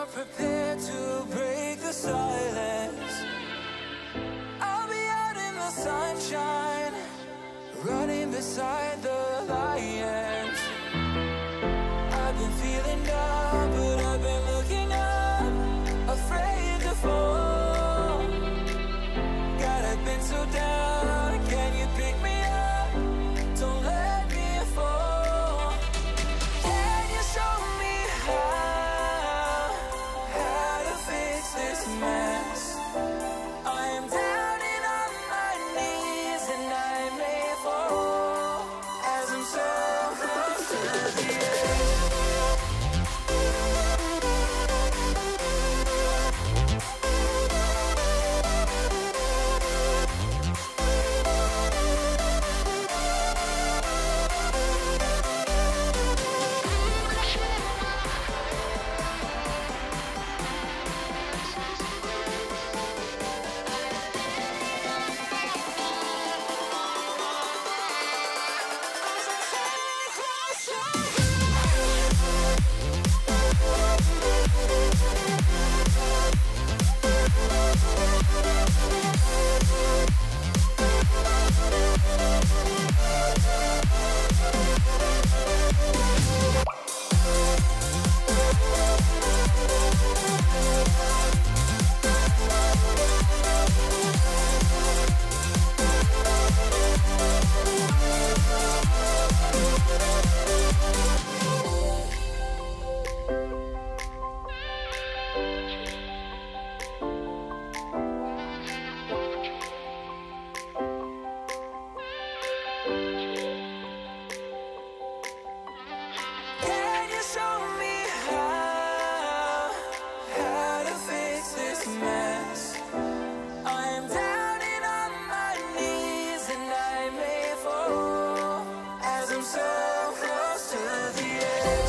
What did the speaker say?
are prepared to break the silence, I'll be out in the sunshine, running beside the lions. I've been feeling down, but I've been looking up, afraid to fall. God, I've been so down, can you pick me up? Don't let me fall. Can you show me how to fix this mess? I am down and on my knees and I may fall as I'm so close to the edge. Can you show me how to fix this mess? I am down and on my knees and I may fall as I'm so close to the edge.